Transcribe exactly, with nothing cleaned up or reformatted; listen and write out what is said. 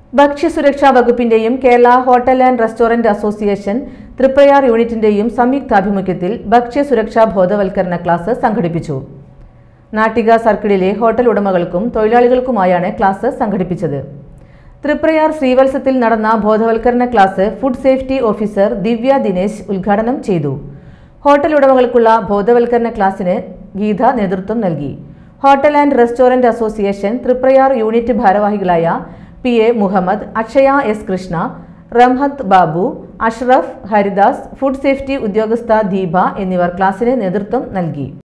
ഭക്ഷ്യസുരക്ഷാ വകുപ്പിന്റെയും Kerala hotel and restaurant association Thriprayar യൂണിറ്റിന്റെയും സംയുക്താഭിമുഖ്യത്തിൽ ഭക്ഷ്യസുരക്ഷാ ബോധവൽക്കരണ ക്ലാസ് സംഘടിപ്പിച്ചു. നാട്ടിക സർക്കിളിലെ ഹോട്ടൽ ഉടമകൾക്കും തൊഴിലാളികൾക്കുമായാണ് ക്ലാസ് സംഘടിപ്പിച്ചത്. തൃപ്രയാർ ശ്രീവത്സത്തിൽ നടന്ന ബോധവൽക്കരണ class food safety officer Divya Dinesh ഉദ്ഘാടനം ചെയ്തു. ഹോട്ടൽ ഉടമകൾക്കുള്ള ബോധവൽക്കരണ ക്ലാസിന് ഗീത നേതൃത്വം നൽകി. Hotel and restaurant association Thriprayar unit ഭാരവാഹികളായ P A Muhammad, Akshaya S Krishna, Ramhath Babu, Ashraf, Haridas, food safety ഉദ്യോഗസ്ഥ ദീപ എന്നിവർ ക്ലാസിന് നേതൃത്വം നൽകി.